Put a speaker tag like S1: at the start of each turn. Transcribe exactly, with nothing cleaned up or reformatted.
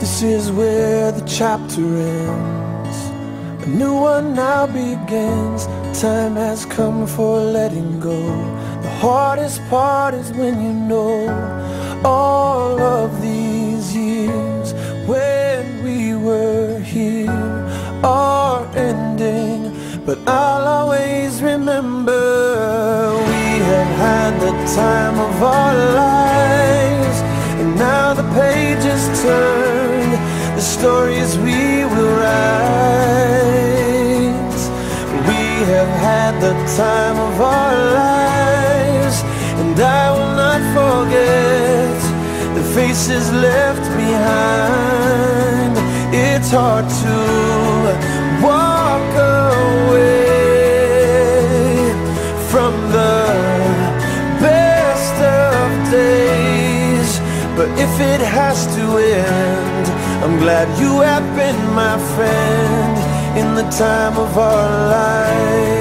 S1: This is where the chapter ends. A new one now begins. Time has come for letting go. The hardest part is when you know all of these years when we were here are ending. But I'll always remember we have had the time of our lives. And now the page is turned, the stories we will write. We have had the time of our lives, and I will not forget the faces left behind. It's hard to walk away from the best of days, but if it has to end, I'm glad you have been my friend in the time of our lives.